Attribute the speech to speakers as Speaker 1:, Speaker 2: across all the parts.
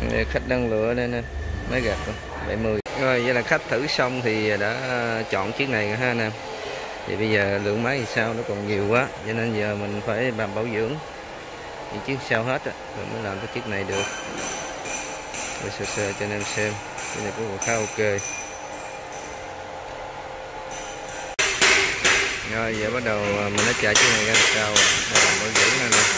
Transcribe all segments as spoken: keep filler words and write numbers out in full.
Speaker 1: Khách đang lựa đây nè, máy gạt bảy mươi. Rồi vậy là khách thử xong thì đã chọn chiếc này ha anh em. Thì bây giờ lượng máy thì sao nó còn nhiều quá, cho nên giờ mình phải làm bảo dưỡng những chiếc sau hết á, rồi mới làm cái chiếc này được. Rồi sơ sơ cho anh em xem, cái này cũng khá ok. Rồi giờ bắt đầu mình đã chạy chiếc này ra sau rồi, làm bảo dưỡng này nè.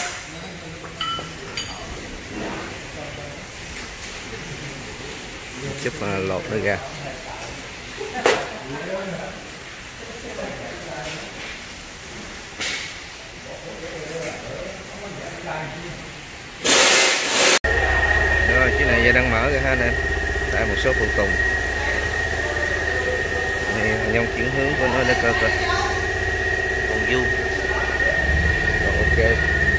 Speaker 1: Chút lột nó ra. Rồi chiếc này giờ đang mở rồi ha anh em, tại một số phụ tùng nhông chuyển hướng của nó để coi coi còn vuông còn ok.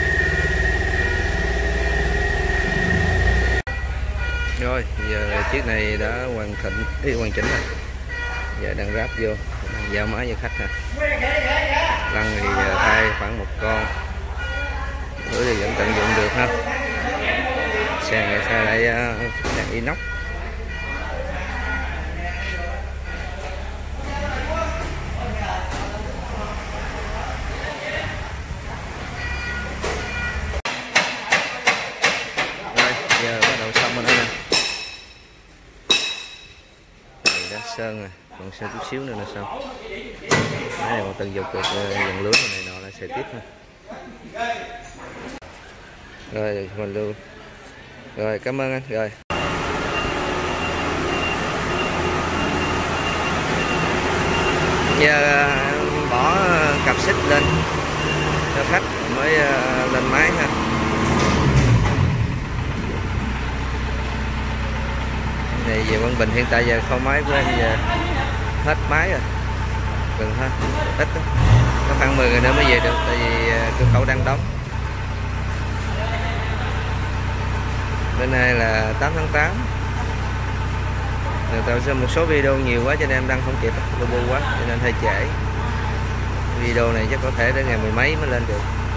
Speaker 1: Rồi giờ chiếc này đã hoàn thành ý, hoàn chỉnh rồi, giờ đang ráp vô, đang giao máy cho khách ha. Lăng thì thay khoảng một con, bữa thì vẫn tận dụng được ha. Xe này xe lại đèn inox. Rồi giờ bắt đầu xong rồi nè, đã sơn rồi, còn sơn chút xíu nữa là xong. Cái này còn tận dụng được dàn lưới này nọ là xe tiếp ha. Rồi mình lưu. Rồi cảm ơn anh. Rồi giờ bỏ cặp xích lên cho khách mới lên máy ha. Này về Quảng Bình hiện tại giờ kho máy của em giờ hết máy rồi, gần ha, ít đó. Có khoảng mười người nữa mới về được, tại vì cửa khẩu đang đóng. Bên này là tám tháng tám. Người ta sẽ một số video nhiều quá cho nên em đăng không kịp, lu bu quá cho nên hơi trễ. Video này chắc có thể đến ngày mười mấy mới lên được.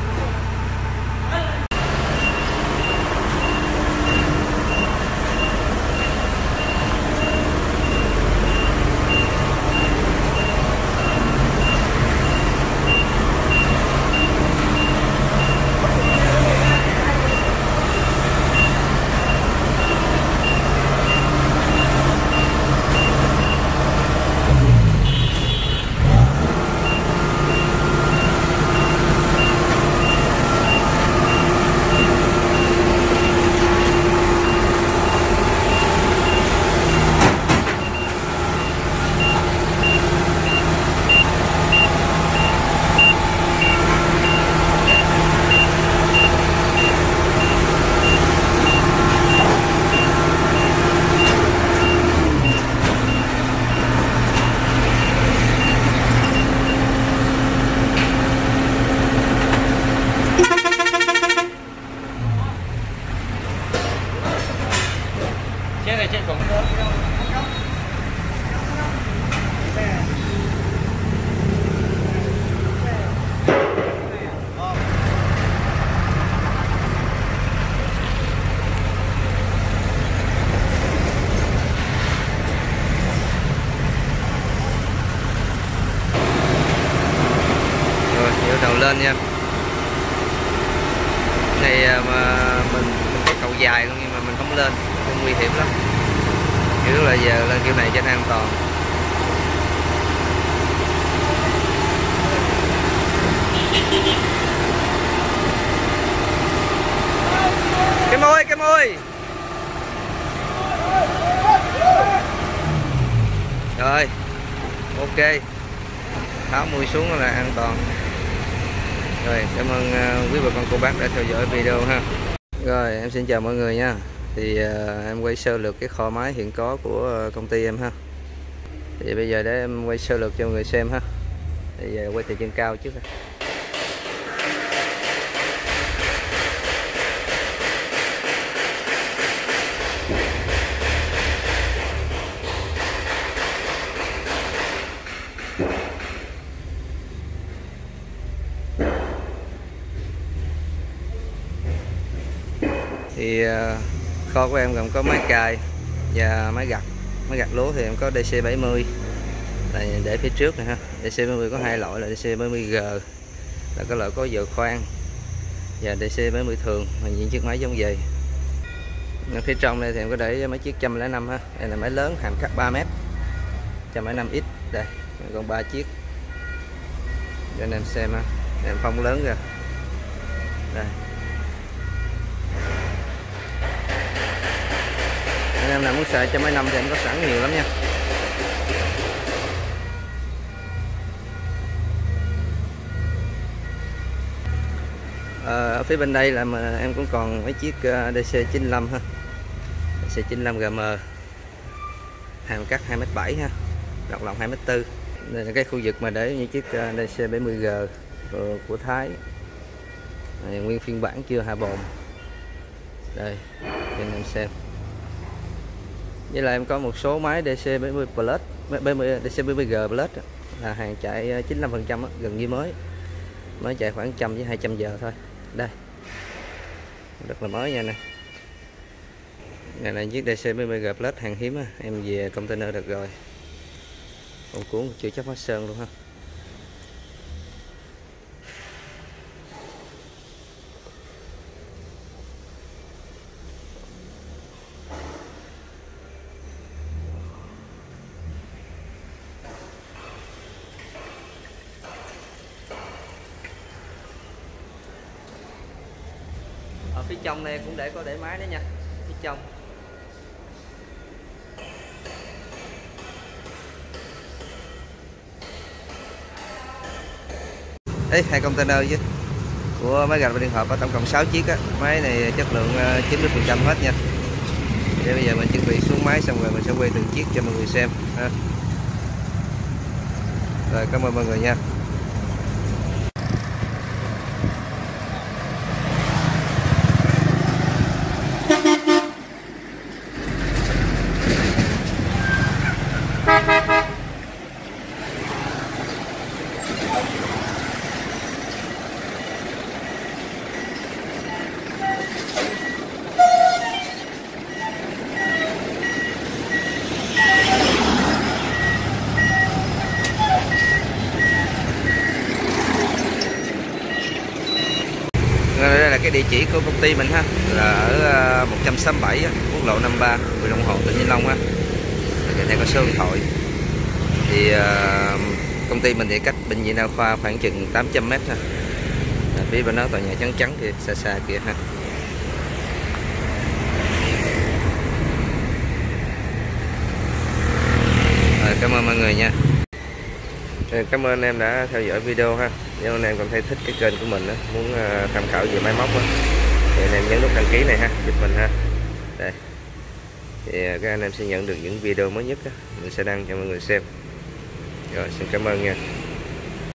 Speaker 2: Xe này trên cổng nữa.
Speaker 1: Rồi yêu đầu lên nha. Này mà mình, mình có cầu dài luôn nhưng mà mình không lên, không nguy hiểm lắm. Kiểu là giờ lên kiểu này cho nó an toàn. Cái môi, cái môi. Rồi, ok. Tháo mui xuống là an toàn. Rồi, cảm ơn uh, quý bà con cô bác đã theo dõi video ha. Rồi, em xin chào mọi người nha. Thì uh, em quay sơ lược cái kho máy hiện có của uh, công ty em ha. Thì bây giờ để em quay sơ lược cho mọi người xem ha. Thì giờ quay từ trên cao trước ha. Thì uh, kho của em gồm có máy cày và máy gặt. Máy gặt lúa thì em có D C bảy mươi này để phía trước này ha. D C bảy mươi có hai loại là D C bảy mươi G là cái loại có giờ khoan, và D C bảy mươi thường là những chiếc máy giống vậy. Ở phía trong đây thì em có để mấy chiếc một trăm lẻ năm ha. Đây là máy lớn hàm cắt ba mét, một trăm lẻ năm X. Đây còn ba chiếc cho anh em xem ha. Em phong lớn ra đây. Anh em nào muốn xài một trăm lẻ năm thì em có sẵn nhiều lắm nha. Ở phía bên đây là mà em cũng còn mấy chiếc D C chín lăm ha. D C chín lăm G M hàm cắt hai mét bảy ha, rộng lòng hai mét tư. Đây là cái khu vực mà để những chiếc D C bảy mươi G của, của Thái. Đây, nguyên phiên bản chưa hạ bồn. Đây cho anh em xem. Vậy là em có một số máy D C bảy mươi Plus, bảy mươi, D C bảy mươi G Plus là hàng chạy chín mươi lăm phần trăm gần như mới. Mới chạy khoảng một trăm với hai trăm giờ thôi. Đây. Rất là mới nha nè. Này là chiếc D C bảy mươi G Plus hàng hiếm á, em về container được rồi. Còn cuốn chưa chấp hết sơn luôn ha. Ở phía trong này cũng để có để máy đó nha. Phía trong Ê, hai container chứ của máy gạch và điện hộp có tổng cộng sáu chiếc á. Máy này chất lượng chín mươi phần trăm hết nha. Để bây giờ mình chuẩn bị xuống máy xong rồi mình sẽ quay từng chiếc cho mọi người xem ha. Rồi cảm ơn mọi người nha. Đây là cái địa chỉ của công ty mình ha, là ở một trăm sáu mươi bảy quốc lộ năm mươi ba, huyện Long Hồ, tỉnh Vĩnh Long ha. Đây này có số điện thoại. Thì uh, công ty mình thì cách bệnh viện Đa khoa khoảng chừng tám trăm mét ha. Phía bên đó tòa nhà trắng trắng thì xa xa kìa ha. Rồi, cảm ơn mọi người nha. Cảm ơn em đã theo dõi video ha. Nếu anh em còn thấy thích cái kênh của mình đó, muốn uh, tham khảo về máy móc đó, thì anh em nhấn nút đăng ký này ha, giúp mình ha. Đây. Thì uh, các anh em sẽ nhận được những video mới nhất đó, mình sẽ đăng cho mọi người xem. Rồi xin cảm ơn nha.